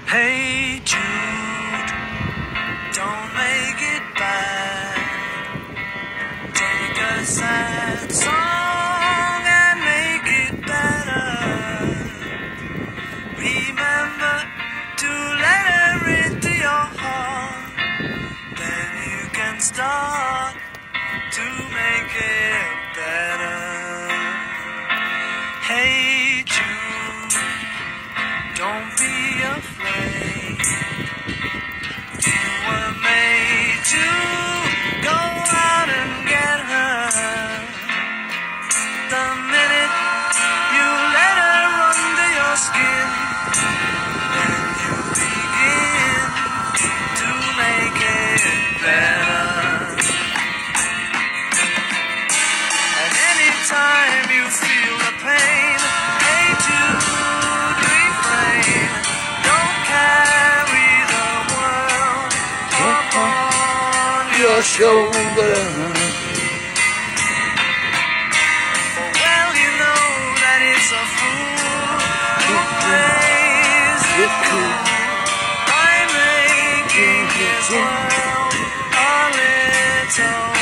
Hey Jude, don't make it bad. Take a sad song and make it better. Remember to let her into your heart. Then you can start to make it better. Hey Jude, don't be afraid. You were made to go out and get her. The minute you let her under your skin, then you begin to make it better. And anytime you feel the pain, hey Jude, refrain. Don't carry the world upon your shoulder. For well you know that it's a fool who plays it cool by making his world a little